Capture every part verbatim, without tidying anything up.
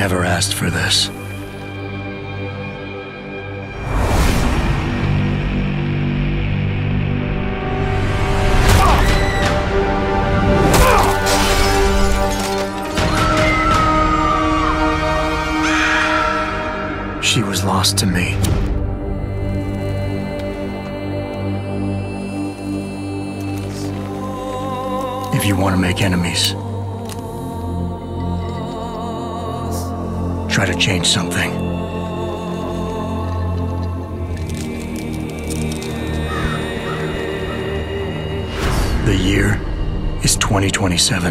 never asked for this. She was lost to me. If you want to make enemies, try to change something. The year is twenty twenty-seven.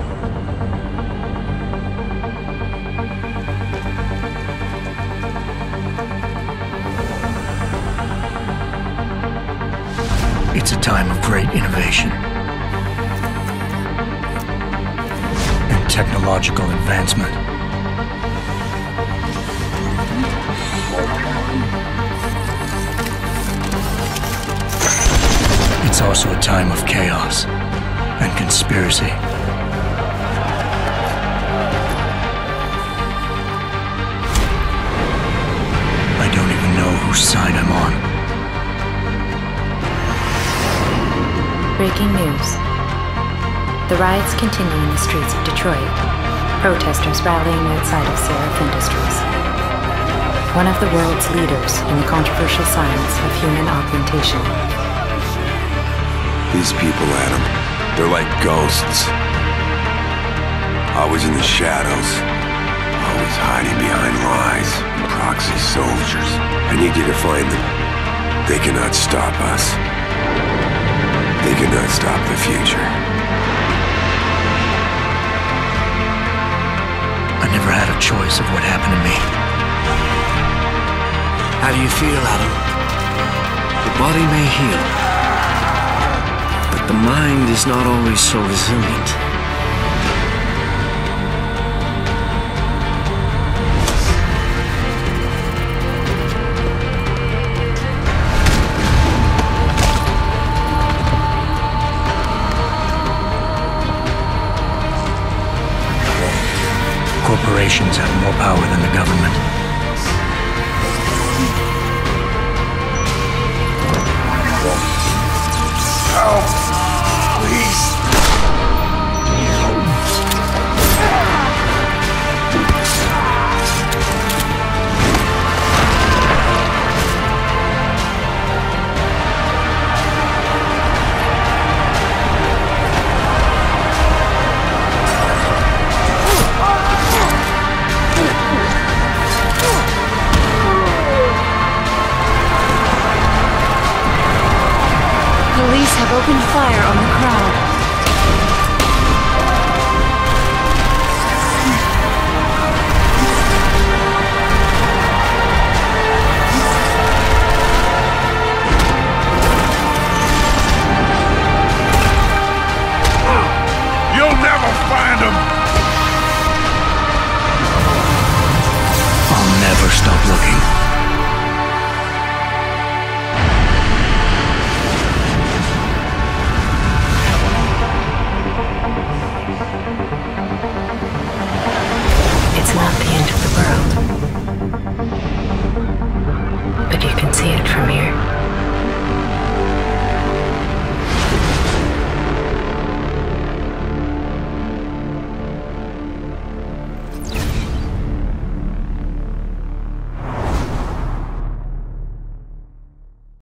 It's a time of great innovation and technological advancement. It's also a time of chaos and conspiracy. I don't even know whose side I'm on. Breaking news. The riots continue in the streets of Detroit. Protesters rallying outside of Seraph Industries, one of the world's leaders in the controversial science of human augmentation. These people, Adam, they're like ghosts. Always in the shadows. Always hiding behind lies and proxy soldiers. I need you to find them. They cannot stop us. They cannot stop the future. I never had a choice of what happened to me. How do you feel, Adam? The body may heal, but the mind is not always so resilient. Corporations have more power than the government. Help! Please! Police have opened fire on the crowd. You'll never find them! I'll never stop looking.